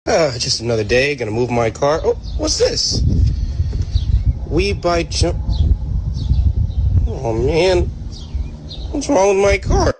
Just another day, gonna move my car. Oh, what's this? We buy jump. Oh man, what's wrong with my car?